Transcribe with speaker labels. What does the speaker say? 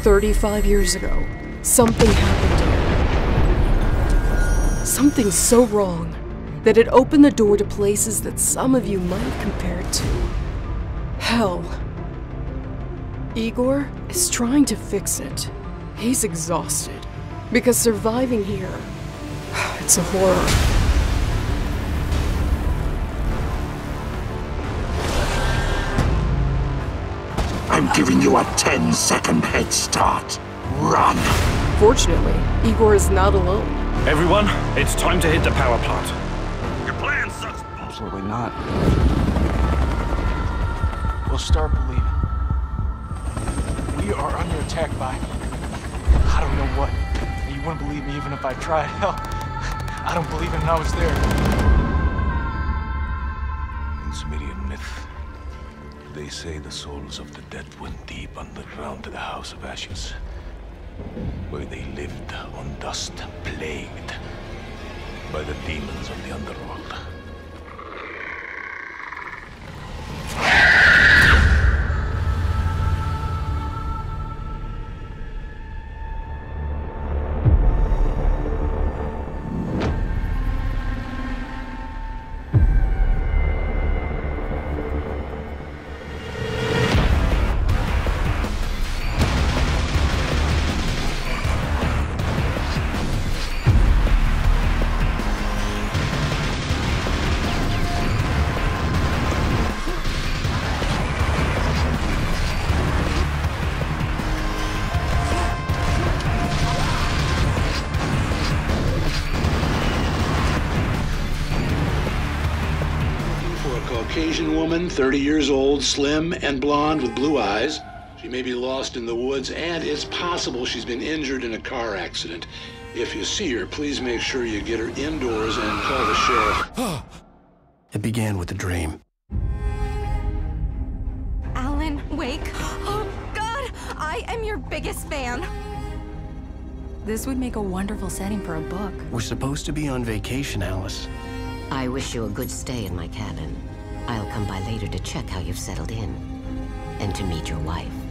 Speaker 1: 35 years ago, something happened here. Something so wrong that it opened the door to places that some of you might have compared to hell. Igor is trying to fix it. He's exhausted because surviving here, it's a horror.
Speaker 2: I'm giving you a 10-second head start. Run!
Speaker 1: Fortunately, Igor is not alone.
Speaker 3: Everyone, it's time to hit the power plant. Your plan sucks.
Speaker 4: Absolutely not. We'll start believing. We are under attack by... I don't know what. You wouldn't believe me even if I tried. Hell, I don't believe it and I was there.
Speaker 5: In Sumerian myth, they say the souls of the dead went deep underground to the House of Ashes, where they lived on dust, plagued by the demons of the underworld.
Speaker 6: Caucasian woman, 30 years old, slim and blonde with blue eyes. She may be lost in the woods, and it's possible she's been injured in a car accident. If you see her, please make sure you get her indoors and call the sheriff.
Speaker 7: It began with a dream.
Speaker 8: Alan, wake. Oh, God! I am your biggest fan. This would make a wonderful setting for a book.
Speaker 7: We're supposed to be on vacation, Alice.
Speaker 9: I wish you a good stay in my cabin. I'll come by later to check how you've settled in, and to meet your wife.